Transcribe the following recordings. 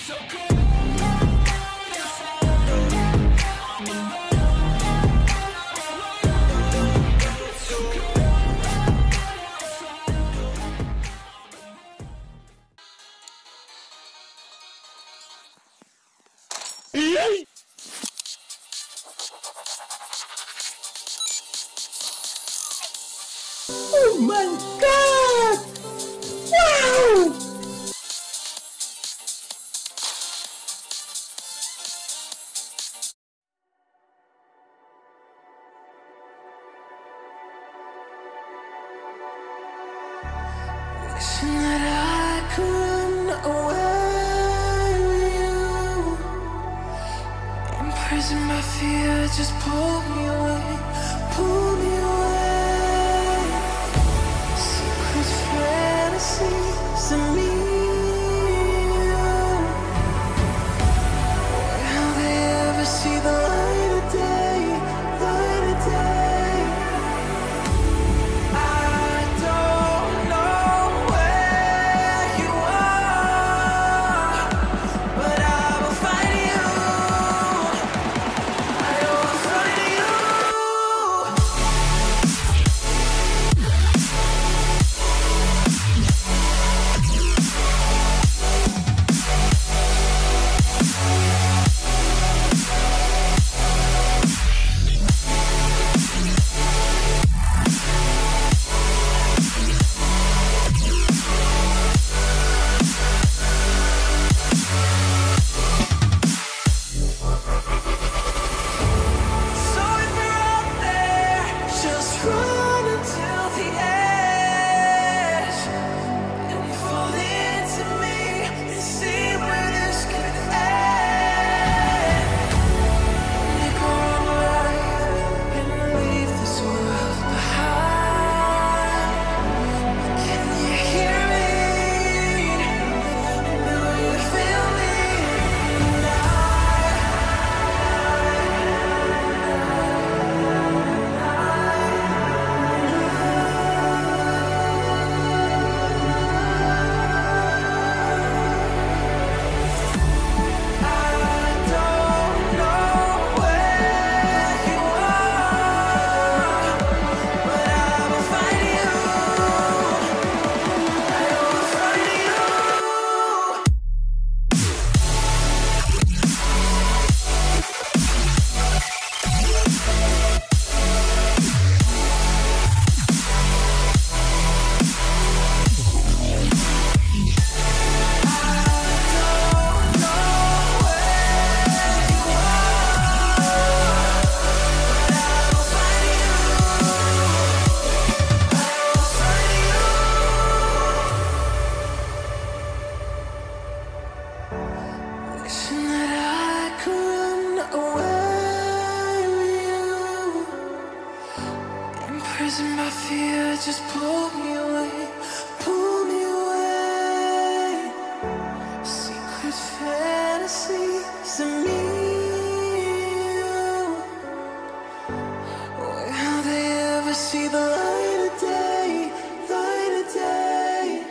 Oh my god! Wow! Wishing that I could run away with you. Imprisoned by fear, just pull me away, pull me away. Secret fantasies of me. Will they ever see the light of day, light of day? I don't know where you are, but I will find you. I will find you. So if you're out there, just run until the edge and fall into me and see where this could end. You go on life and leave this world behind. Can you hear me? Do you feel me? Wishing that I could run away with you. Imprisoned by fear, just pull me away, pull me away. Secret fantasies of me. Will they ever see the light of day, light of day?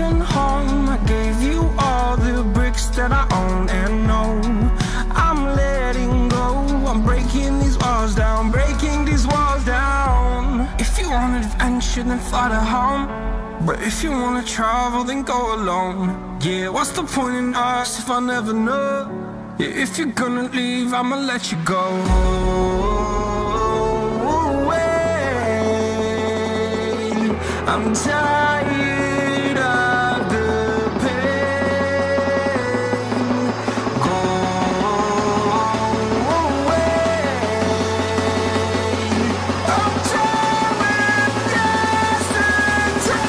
broken home. I gave you all the bricks that I own and know. I'm letting go, I'm breaking these walls down, breaking these walls down. If you want adventure, then fly to home. But if you wanna travel, then go alone. Yeah, what's the point in us if I never know? Yeah, if you're gonna leave, I'ma let you go. I'm tired of the pain. Go away. I'm tired of yesterday.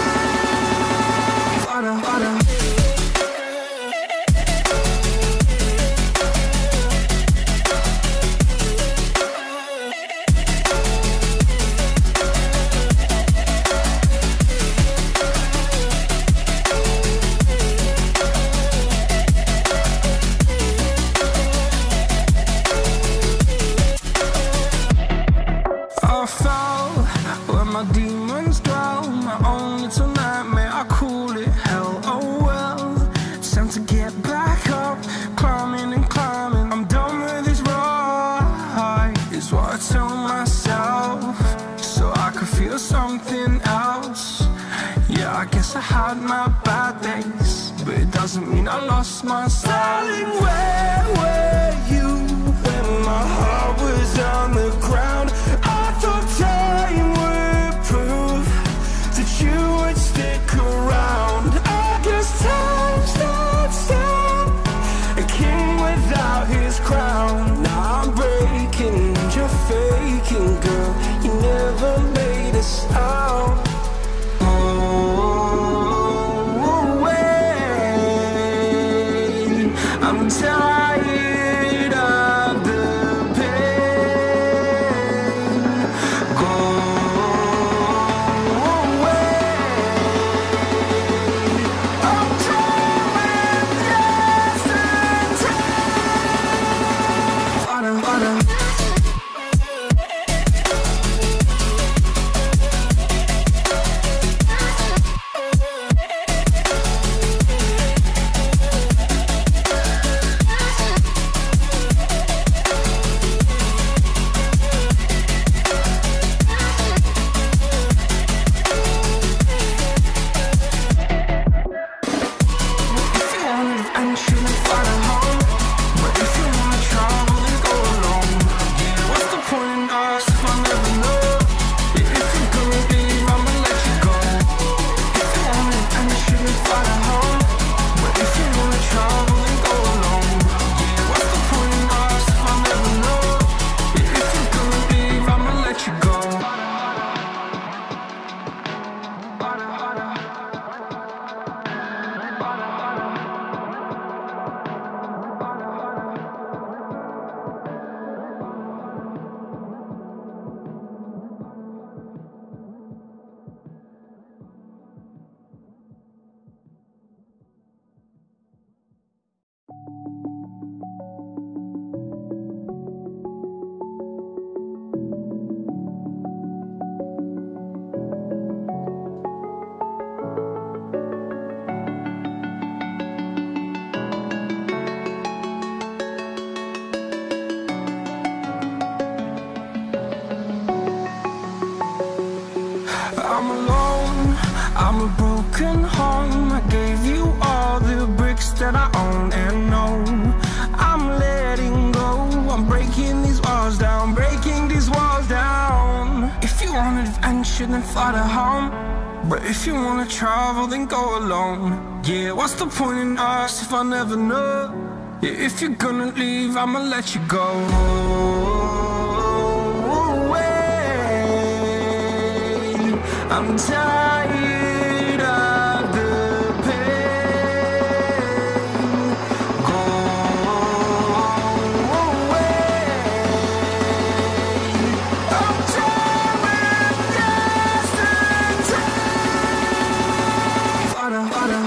Harder, harder. My demons dwell, my own little nightmare, I call it hell. Oh well, it's time to get back up, climbing and climbing. I'm done with this ride, is what I tell myself, so I could feel something else. Yeah, I guess I had my bad days, but it doesn't mean I lost my style. Darling, where were you when my heart was on the ground? I thought time would prove that you would stick around. I guess time stands still, a king without his crown. Now I'm breaking and you're faking, girl. You never made a sound. Oh, wait, I'm tired of the pain. Go away. I'm tired of yesterday. Harder, harder. I'm alone, I'm a broken home. I gave you all the bricks that I own and know. I'm letting go, I'm breaking these walls down, breaking these walls down. If you want adventure, then fly to home. But if you wanna travel, then go alone. Yeah, what's the point in us if I never know? Yeah, if you're gonna leave, I'ma let you go. I'm tired of the pain. Go away. I'm tired of yesterday. Harder, harder.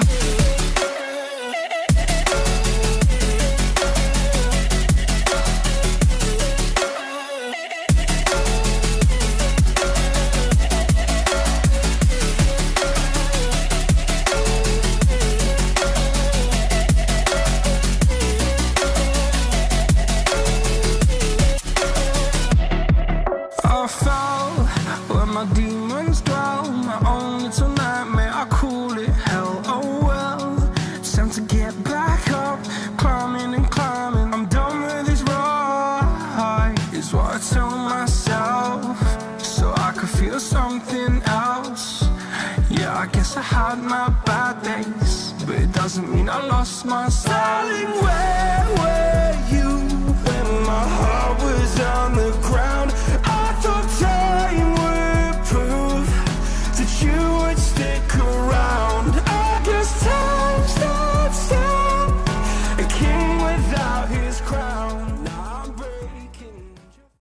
doesn't mean I lost my style.